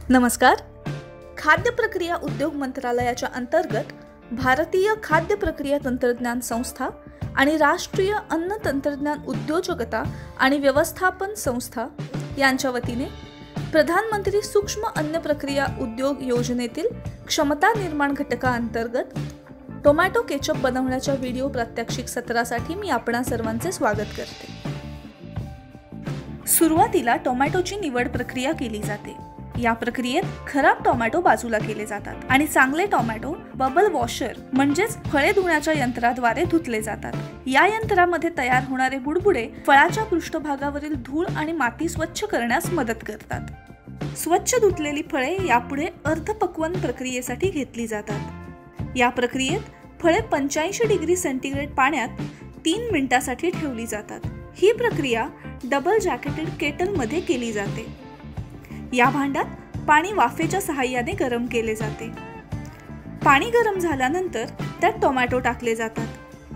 नमस्कार. खाद्य प्रक्रिया उद्योग मंत्रालयाच्या अंतर्गत भारतीय खाद्य प्रक्रिया तंत्रज्ञान संस्था आणि राष्ट्रीय अन्न तंत्रज्ञान उद्योजकता आणि व्यवस्थापन संस्था यांच्या वतीने प्रधानमंत्री सूक्ष्म अन्न प्रक्रिया उद्योग योजनेतील क्षमता निर्माण घटकाअंतर्गत टोमॅटो केचप बनवण्याच्या व्हिडिओ प्रात्यक्षिक सत्रासाठी मी आपणा सर्वांचे स्वागत करते. सुरुवातीला टोमॅटोची निवड प्रक्रिया केली जाते. या प्रक्रियेत खराब टोमॅटो बाजूला केले जातात आणि चांगले टोमॅटो बबल वॉशर म्हणजेच फळे धुण्याच्या यंत्राद्वारे धुतले जातात. या यंत्रामध्ये तयार होणारे बुडबुडे फळाच्या पृष्ठभागावरील धूळ आणि माती स्वच्छ करण्यास मदत करतात. स्वच्छ धुतलेली फळे यापुढे अर्धपक्वन प्रक्रियेसाठी घेतली जातात. या प्रक्रियेत फळे 85 डिग्री सेंटीग्रेड पाण्यात 3 मिनिटांसाठी ठेवली जातात. ही प्रक्रिया डबल जॅकेटेड केटलमध्ये केली जाते. या भांड्यात पाणी वाफेच्या सहाय्याने गरम केले जाते. पाणी गरम झाल्यानंतर त्यात टोमॅटो टाकले जातात.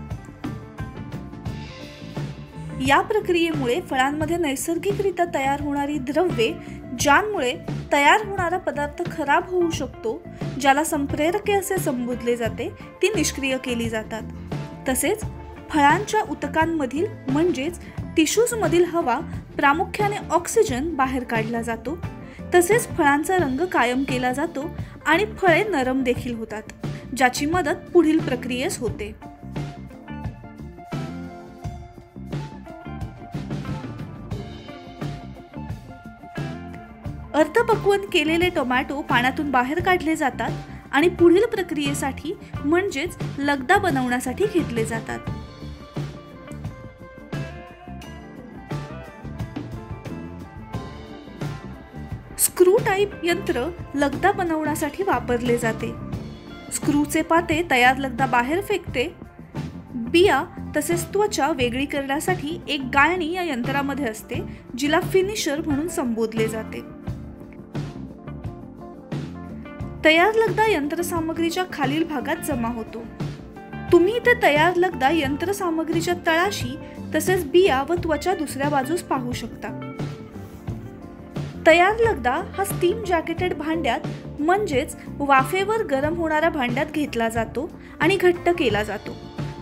या प्रक्रियेमुळे फळांमध्ये नैसर्गिकरित्या तयार होणारी द्रव्ये ज्यांमुळे तयार होणारा पदार्थ खराब होऊ शकतो, ज्याला संप्रेरके असे संबोधले जाते, ती निष्क्रिय केली जातात. तसेच फळांच्या उतकांमधील म्हणजेच टिश्यूजमधील हवा प्रामुख्याने ऑक्सिजन बाहेर काढला जातो. तसेच फळांचा रंग कायम केला जातो आणि फळे नरम देखील होतात, ज्याची मदत पुढील प्रक्रियेस होते. अर्धपक्वन केलेले टोमॅटो पाण्यातून बाहेर काढले जातात आणि पुढील प्रक्रियेसाठी म्हणजेच लगदा बनवण्यासाठी घेतले जातात. स्क्रू टाईप यंत्र लगदा बनवण्यासाठी वापरले जाते. स्क्रूचे पाते तयार लगदा बाहेर फेकते. बिया तसेच त्वचा वेगळी करण्यासाठी एक गाळणी या यंत्रामध्ये असते, जिला फिनिशर म्हणून संबोधले जाते. तयार लगदा यंत्रसामग्रीच्या खालील भागात जमा होतो. तुम्ही इथे तयार लगदा यंत्रसामग्रीच्या तळाशी तसेच बिया व त्वचा दुसऱ्या बाजूस पाहू शकता. तयार लगदा हा स्टीम जॅकेटेड भांड्यात म्हणजेच वाफेवर गरम होणाऱ्या भांड्यात घेतला जातो आणि घट्ट केला जातो.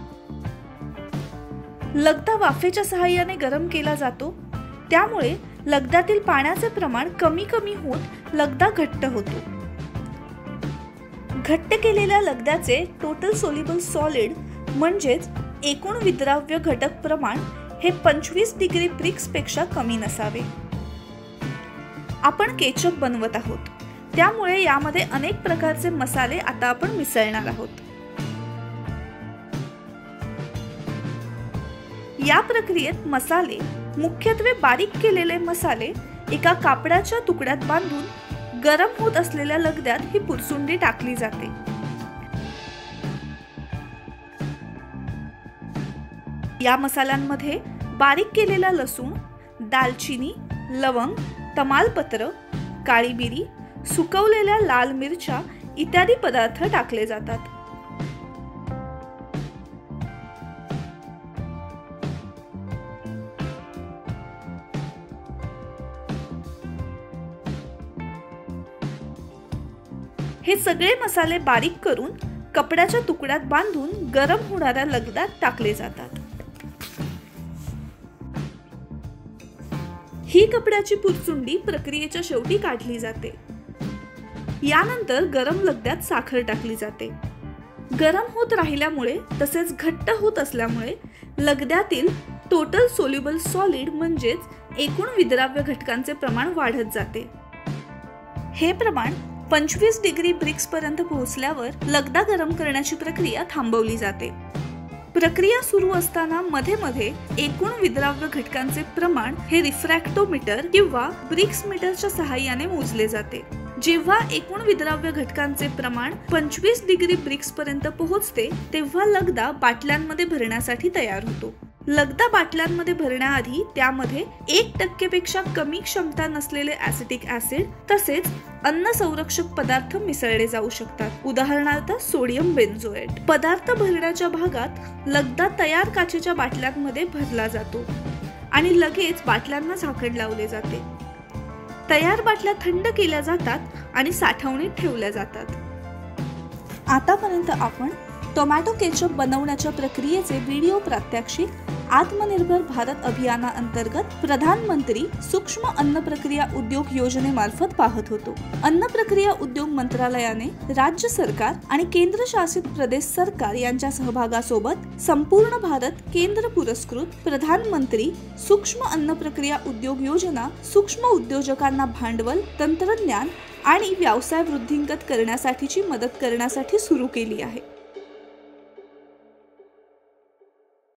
लगदा वाफेच्या सहाय्याने गरम केला जातो, त्यामुळे लगद्यातील पाण्याचे प्रमाण कमी कमी होत लगदा घट्ट होतो. घट्ट केलेल्या लगद्याचे टोटल सोल्युबल सॉलिड म्हणजेच एकूण विद्राव्य घटक प्रमाण हे 25 डिग्री ब्रिक्स पेक्षा कमी नसावे. आपण केचप बनवत आहोत, त्यामुळे यामध्ये अनेक प्रकारचे मसाले आता आपण मिसळणार आहोत. या प्रक्रियेत मसाले मुख्यत्वे बारीक केलेले मसाले एका कापडाच्या तुकड्यात बांधून गरम होत असलेल्या लगद्यात ही पुरसुंडी टाकली जाते. या मसाल्यांमध्ये बारीक केलेला लसूण, दालचिनी, लवंग, तमालपत्र, काळी मिरी, सुकवलेल्या लाल मिरच्या इत्यादी पदार्थ टाकले जातात. हे सगळे मसाले बारीक करून कपड्याच्या तुकड्यात बांधून गरम होणाऱ्या लगद्यात टाकले जातात. ही कपड्याची पुरसुंडी प्रक्रियेच्या शेवटी काढली जाते. यानंतर गरम लगद्यात साखर टाकली जाते. गरम होत राहिल्यामुळे तसेच घट्ट होत असल्यामुळे लगद्यातील टोटल सोल्युबल सॉलिड म्हणजेच एकूण विद्राव्य घटकांचे प्रमाण वाढत जाते. हे प्रमाण 25 डिग्री ब्रिक्स पर्यंत पोहोचल्यावर लगदा गरम करण्याची प्रक्रिया थांबवली जाते. प्रक्रिया सुरू असताना मध्ये मध्ये एकूण विद्राव्य घटकांचे प्रमाण हे रिफ्रॅक्टोमीटर किंवा ब्रिक्स मीटरच्या सहाय्याने मोजले जाते. जेव्हा एकूण विद्राव्य घटकांचे प्रमाण 25 डिग्री ब्रिक्स पर्यंत पोहोचते, तेव्हा लगदा बाटल्यांमध्ये भरण्यासाठी तयार होतो. लगदा बाटल्यांमध्ये भरण्याआधी त्यामध्ये 1% पेक्षा कमी क्षमता नसलेले ऍसिटिक ऍसिड तसेच अन्न संरक्षक पदार्थ मिसळले जाऊ शकतात. उदाहरणार्थ सोडियम बेन्झोएट. पदार्थ भरण्याच्या भागात लगदा तयार काचेच्या बाटल्यांमध्ये भरला जातो आणि लगेच बाटल्यांना झाकण लावले जाते. तयार बाटल्या थंड केल्या जातात आणि साठवणीत ठेवल्या जातात। आतापर्यंत आपण टोमॅटो केचप बनवण्याच्या प्रक्रियेचे व्हिडिओ प्रात्यक्षिक आत्मनिर्भर भारत अभियानाअंतर्गत प्रधानमंत्री सूक्ष्म अन्न प्रक्रिया उद्योग योजनेमार्फत पाहत होतो। अन्न प्रक्रिया उद्योग मंत्रालयाने राज्य सरकार आणि केंद्रशासित प्रदेश सरकार यांच्या सहभागासोबत संपूर्ण भारत केंद्र पुरस्कृत प्रधानमंत्री सूक्ष्म अन्न प्रक्रिया उद्योग योजना सूक्ष्म उद्योजकांना भांडवल, तंत्रज्ञान आणि व्यवसाय वृद्धिंगत करण्यासाठीची मदत करण्यासाठी सुरू केली आहे।